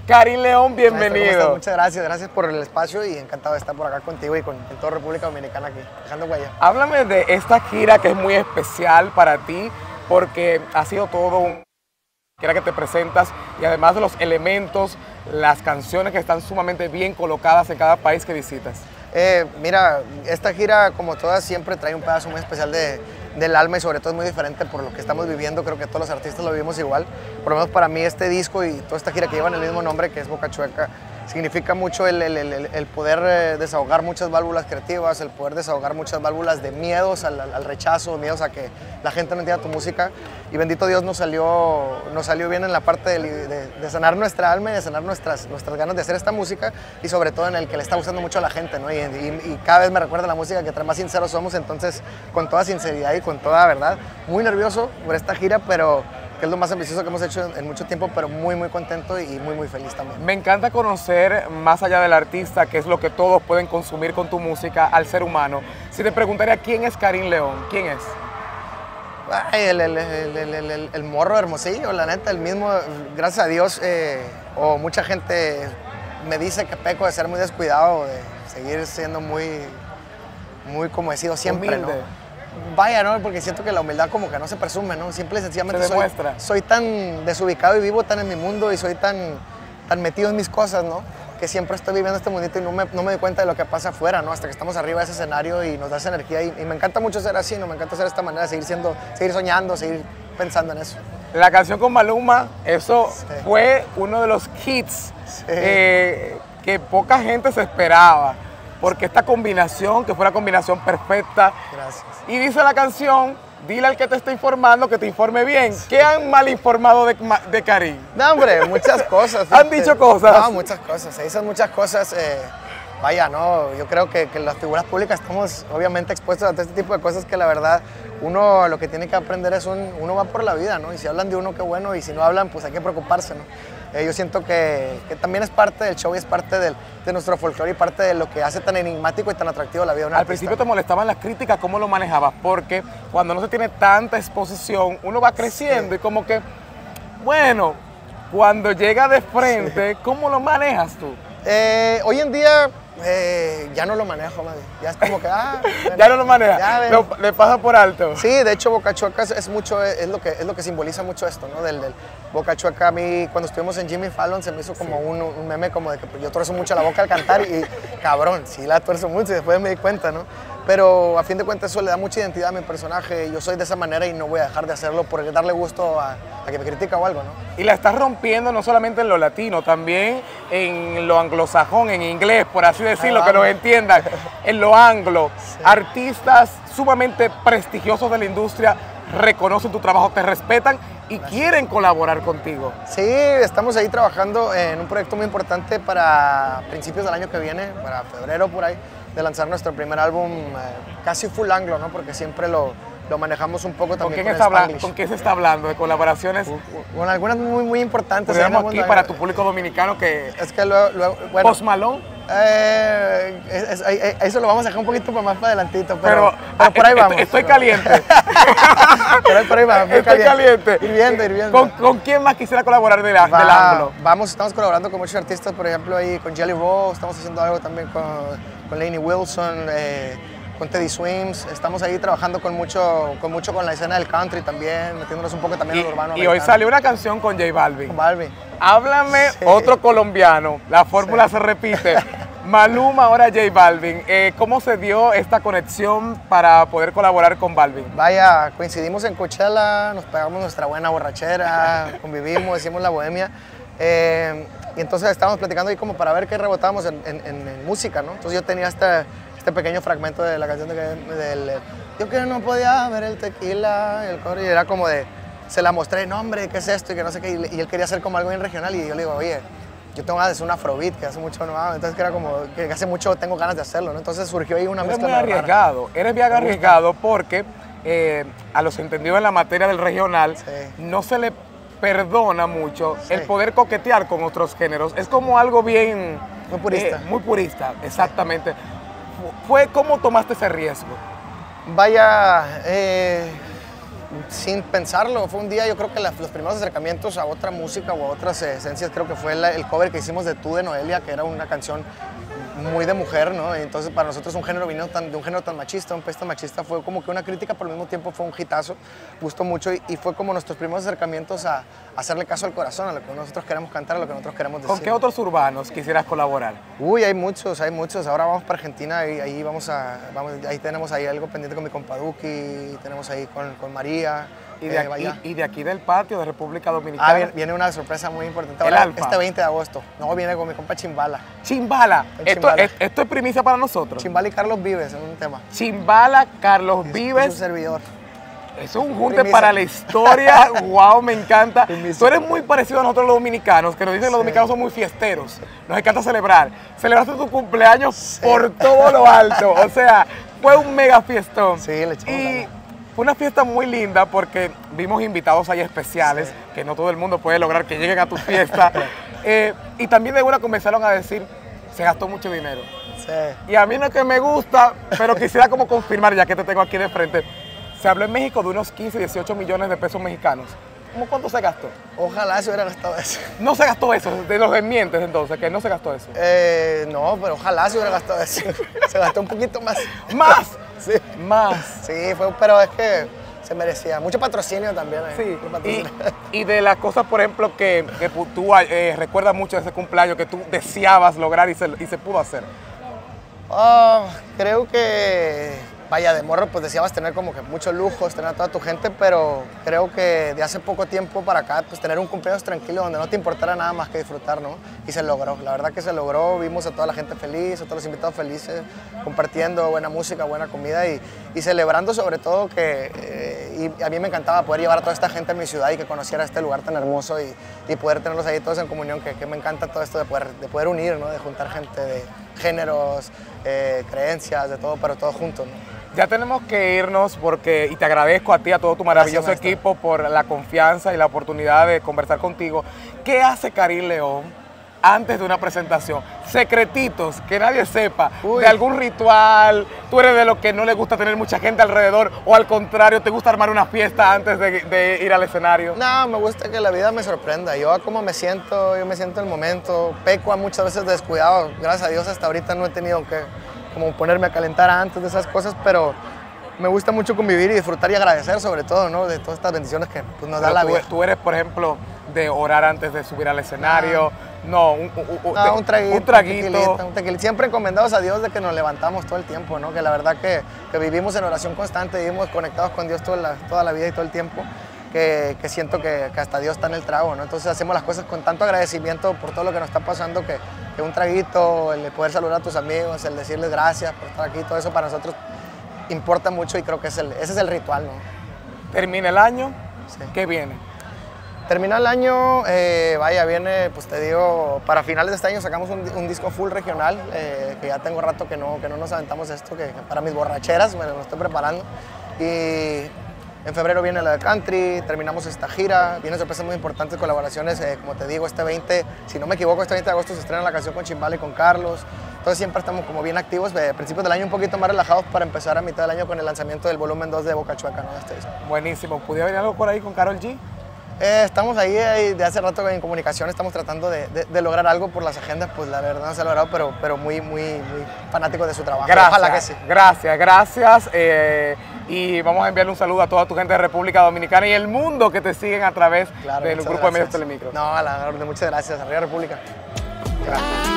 Karim León, Maestro, ¿cómo bienvenido. estás? Muchas gracias, gracias por el espacio y encantado de estar por acá contigo y con toda República Dominicana aquí, dejando huella. Háblame de esta gira que es muy especial para ti, porque ha sido todo un gira que te presentas y además de los elementos, las canciones que están sumamente bien colocadas en cada país que visitas. Mira, esta gira, como todas, siempre trae un pedazo muy especial del alma y sobre todo es muy diferente por lo que estamos viviendo. Creo que todos los artistas lo vivimos igual. Por lo menos para mí este disco y toda esta gira que llevan el mismo nombre, que es Boca Chueca, significa mucho el poder desahogar muchas válvulas creativas, el poder desahogar muchas válvulas de miedos al rechazo, miedos a que la gente no entienda tu música. Y bendito Dios nos salió bien en la parte de sanar nuestra alma y de sanar nuestras ganas de hacer esta música y sobre todo en el que le está gustando mucho a la gente, ¿no? Y cada vez me recuerda la música que entre más sinceros somos, entonces con toda sinceridad y con toda verdad, muy nervioso por esta gira, pero que es lo más ambicioso que hemos hecho en mucho tiempo, pero muy contento y muy feliz también. Me encanta conocer, más allá del artista, qué es lo que todos pueden consumir con tu música, al ser humano. Si te preguntaría quién es Karim León, ¿quién es? Ay, el morro hermosillo, la neta, el mismo, gracias a Dios, o mucha gente me dice que peco de ser muy descuidado, de seguir siendo muy como he sido siempre, humilde. ¿no? Vaya, ¿no? Porque siento que la humildad como que no se presume, ¿no? Simple y sencillamente se demuestra. Soy tan desubicado y vivo tan en mi mundo y soy tan metido en mis cosas, ¿no? Que siempre estoy viviendo este mundito y no me doy cuenta de lo que pasa afuera, ¿no? Hasta que estamos arriba de ese escenario y nos da esa energía y me encanta mucho ser así, ¿no? Me encanta ser de esta manera, seguir soñando, seguir pensando en eso. La canción con Maluma, eso Sí. fue uno de los hits Sí. que poca gente se esperaba, porque esta combinación, que fue la combinación perfecta, Gracias. y dice la canción, dile al que te está informando que te informe bien. ¿Qué han mal informado de Karim? No, hombre, muchas cosas. ¿Han dicho cosas? No, muchas cosas, se dicen muchas cosas. Vaya, no, yo creo que las figuras públicas estamos obviamente expuestos a todo este tipo de cosas que la verdad uno lo que tiene que aprender es uno va por la vida, ¿no? Y si hablan de uno, qué bueno, y si no hablan, pues hay que preocuparse, ¿no? Yo siento que también es parte del show y es parte de nuestro folclore y parte de lo que hace tan enigmático y tan atractivo la vida de un Al artista. principio te molestaban las críticas, ¿cómo lo manejabas? Porque cuando no se tiene tanta exposición, uno va creciendo y como que, bueno, cuando llega de frente, ¿cómo lo manejas tú? Hoy en día ya no lo manejo, man. Ya es como que, Ya no lo manejas, ya, le pasa por alto. Sí, de hecho Boca Chueca es lo que simboliza mucho esto, ¿no? Del Boca Chueca. A mí cuando estuvimos en Jimmy Fallon se me hizo como un meme como de que yo tuerzo mucho la boca al cantar y cabrón, sí la tuerzo mucho y después me di cuenta, ¿no? Pero a fin de cuentas eso le da mucha identidad a mi personaje. Yo soy de esa manera y no voy a dejar de hacerlo por darle gusto a que me critica o algo, ¿no? Y la estás rompiendo no solamente en lo latino, también en lo anglosajón, en inglés, por así decirlo, que nos entiendan, en lo anglo. Sí. Artistas sumamente prestigiosos de la industria reconocen tu trabajo, te respetan y gracias, quieren colaborar contigo. Sí, estamos ahí trabajando en un proyecto muy importante para principios del año que viene, para febrero por ahí, de lanzar nuestro primer álbum casi full anglo, ¿no? Porque siempre lo manejamos un poco también ¿Con quién se está hablando? ¿De colaboraciones? Con algunas muy importantes. Podríamos aquí para tu público dominicano que... Es que luego bueno, Post Malone. Eso lo vamos a dejar un poquito más para adelantito, pero por ahí vamos. Estoy caliente. por ahí vamos. Estoy caliente. Hirviendo. ¿Con quién más quisiera colaborar del anglo? Estamos colaborando con muchos artistas, por ejemplo, ahí con Jelly Roll, estamos haciendo algo también con Lainey Wilson, con Teddy Swims, estamos ahí trabajando con mucho con la escena del country también, metiéndonos un poco también en el urbano. Y hoy salió una canción con J Balvin. Con Balvin. Háblame, sí, otro colombiano, la fórmula se repite. Maluma, ahora J Balvin. ¿Cómo se dio esta conexión para poder colaborar con Balvin? Vaya, coincidimos en Coachella, nos pegamos nuestra buena borrachera, convivimos, hicimos la bohemia. Y entonces estábamos platicando ahí como para ver qué rebotábamos en música, ¿no? Entonces yo tenía este pequeño fragmento de la canción del yo que no podía ver el tequila, el coro, y era como se la mostré, no hombre, ¿qué es esto? Y que no sé qué, y él quería hacer como algo bien regional, y yo le digo, oye, yo tengo ganas de hacer un afrobeat, que hace mucho no hago, entonces que era como, que hace mucho tengo ganas de hacerlo, ¿no? Entonces surgió ahí una mezcla. Eres bien arriesgado porque a los entendidos en la materia del regional, sí, no se le perdona mucho, sí, el poder coquetear con otros géneros, es como algo bien... Muy purista. Muy purista, exactamente. ¿Cómo tomaste ese riesgo? Vaya, sin pensarlo. Fue un día, yo creo que los primeros acercamientos a otra música o a otras esencias, creo que fue el cover que hicimos de Tú de Noelia, que era una canción muy de mujer, ¿no? Entonces para nosotros un género vino de un género tan machista, un país tan machista, fue como que una crítica, pero al mismo tiempo fue un hitazo, gustó mucho y fue como nuestros primeros acercamientos a hacerle caso al corazón, a lo que nosotros queremos cantar, a lo que nosotros queremos decir. ¿Con qué otros urbanos quisieras colaborar? Uy, hay muchos. Ahora vamos para Argentina y ahí ahí tenemos ahí algo pendiente con mi compa Duki, tenemos ahí con María. Y de aquí del patio de República Dominicana. Viene una sorpresa muy importante. El Ahora, Alfa. Este 20 de agosto. No, viene con mi compa Chimbala. Chimbala. Chimbala. Esto es primicia para nosotros. Chimbala y Carlos Vives en un tema. Chimbala, Carlos Es Vives. un servidor. Es un junte Primicia. para la historia. Wow, me encanta. Primicia. Tú eres muy parecido a nosotros los dominicanos, que nos dicen que los dominicanos son muy fiesteros. Nos encanta celebrar. Celebraste tu cumpleaños por todo lo alto. O sea, fue un mega fiestón. Sí, le echamos Y ganas. fue una fiesta muy linda porque vimos invitados ahí especiales, que no todo el mundo puede lograr que lleguen a tu fiesta. Y también de una comenzaron a decir, se gastó mucho dinero. Sí. Y a mí no es que me gusta, pero quisiera como confirmar, ya que te tengo aquí de frente. Se habló en México de unos 15, 18 millones de pesos mexicanos. ¿Cómo cuánto se gastó? Ojalá se hubiera gastado eso. No se gastó eso, de los desmientes entonces, que no se gastó eso. No, pero ojalá se hubiera gastado eso. Se gastó un poquito más. ¡Más! Sí. ¡Más! Sí, pero es que se merecía. Mucho patrocinio también. Sí, mucho patrocinio. y de las cosas, por ejemplo, que tú recuerdas mucho de ese cumpleaños que tú deseabas lograr y se pudo hacer. Creo que, vaya, de morro pues deseabas tener como que muchos lujos, tener a toda tu gente, pero creo que de hace poco tiempo para acá, pues tener un cumpleaños tranquilo donde no te importara nada más que disfrutar, ¿no? Y se logró, la verdad que se logró, vimos a toda la gente feliz, a todos los invitados felices, compartiendo buena música, buena comida y celebrando sobre todo que, y a mí me encantaba poder llevar a toda esta gente a mi ciudad y que conociera este lugar tan hermoso y poder tenerlos ahí todos en comunión, que me encanta todo esto de poder unir, ¿no? De juntar gente de géneros, creencias, de todo, pero todo juntos, ¿no? Ya tenemos que irnos y te agradezco a ti, a todo tu maravilloso Gracias, maestro. equipo por la confianza y la oportunidad de conversar contigo. ¿Qué hace Karim León antes de una presentación? Secretitos, que nadie sepa, Uy. de algún ritual. ¿Tú eres de los que no le gusta tener mucha gente alrededor o al contrario, te gusta armar una fiesta antes de ir al escenario? No, me gusta que la vida me sorprenda. Yo a cómo me siento, yo me siento en el momento. Peco a muchas veces descuidado. Gracias a Dios hasta ahorita no he tenido que como ponerme a calentar antes de esas cosas, pero me gusta mucho convivir y disfrutar y agradecer sobre todo, ¿no? De todas estas bendiciones que pues, nos da la vida. Tú eres, por ejemplo, de orar antes de subir al escenario. No, un traguito. Un traguito. Un tequilita. Siempre encomendados a Dios de que nos levantamos todo el tiempo, ¿no? Que la verdad que vivimos en oración constante, vivimos conectados con Dios toda la vida y todo el tiempo. Que siento que hasta Dios está en el trago, ¿no? Entonces hacemos las cosas con tanto agradecimiento por todo lo que nos está pasando que un traguito, el poder saludar a tus amigos, el decirles gracias por estar aquí, todo eso para nosotros importa mucho y creo que ese es el ritual, ¿no? Termina el año, Sí. ¿qué viene? Termina el año, viene, pues te digo, para finales de este año sacamos un disco full regional, que ya tengo rato que no nos aventamos esto, que para mis borracheras me lo estoy preparando. Y en febrero viene la de country, terminamos esta gira, vienen sorpresas muy importantes, colaboraciones, como te digo, este 20, si no me equivoco, este 20 de agosto se estrena la canción con Chimbala y con Carlos. Entonces siempre estamos como bien activos, a principios del año un poquito más relajados para empezar a mitad del año con el lanzamiento del volumen 2 de Boca Chueca, ¿no? Este disco. Buenísimo. ¿Pudiera venir algo por ahí con Karol G? Estamos ahí de hace rato en comunicación, estamos tratando de lograr algo por las agendas, pues la verdad no se ha logrado, pero muy fanático de su trabajo. Gracias, Ojalá que sí. Gracias. Y vamos a enviarle un saludo a toda tu gente de República Dominicana y el mundo que te siguen a través Claro, del muchas grupo de medios gracias. Telemicro. No, a la orden, muchas gracias. Arriba República. Gracias.